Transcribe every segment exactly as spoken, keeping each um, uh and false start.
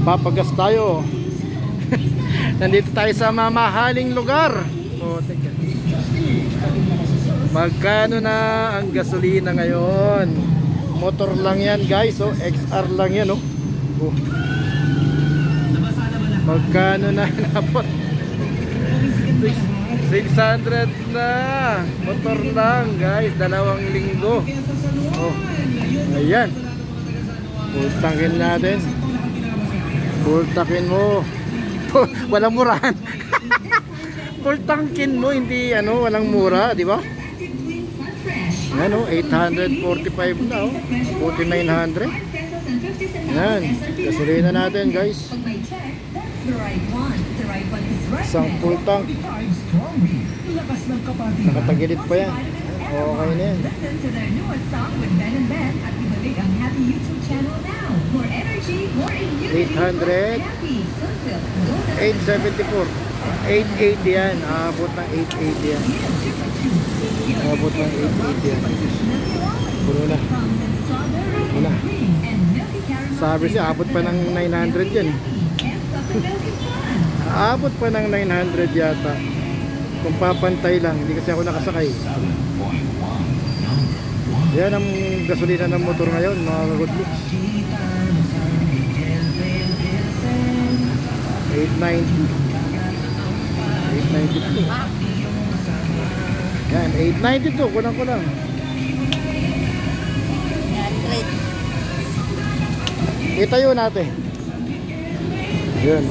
Magpapagas tayo. Nandito tayo sa mamahaling lugar. Oh, teka. Magkano na ang gasolina ngayon? Motor lang yan guys, oh, X R lang yan, oh. Oh. Magkano na napot? six hundred na. Motor lang guys, dalawang linggo. Oh. Ayan. Pultakin natin. Pultakin mo. Walang murahan. Pultangkin mo, hindi ano, walang mura, di ba? Ano, eight forty-five na, oh. forty-nine hundred. Yan, gasolina natin guys. Isang full tank. Nakatagilid pa yan. Okay na yan. eight hundred. eight seventy-four. eight eighty yan. Aabot ng eight eighty yan. Aabot ng eight eighty yan. Puno na. Puno na. Sabi siya, aabot pa ng nine hundred yan. Aabot pa ng nine hundred yata. Kung papantay lang, hindi kasi ako nakasakay. Yan ang gasolina ng motor ngayon, mga kagoodlooks. eight ninety. eight ninety-two. Yan, eight ninety-two, kulang kulang. Itayo natin. Yun.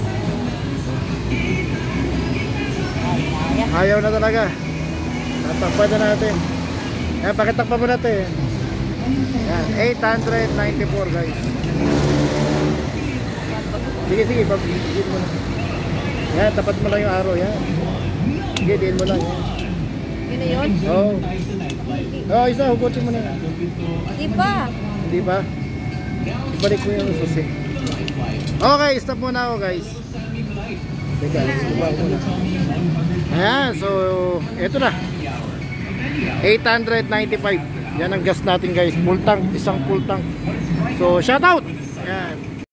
Ayaw na talaga. Tatakpan na natin. Yan, pakitakpan mo natin. Yan, eight ninety-four guys. Sige, sige, pag-diin mo na. Yan, tapat mo lang yung araw. Yan. Sige, diin mo lang. Yan. Yun na yun? Oo. Oo, isa, hugutin mo na. Hindi pa. Hindi ba? Ibalik mo yung susi. Okay, stop muna ako guys. Teka, iba ko na. Ayan, so eto na eight ninety-five. Yan ang gas natin guys. Full tank, isang full tank. So shout out. Ayan.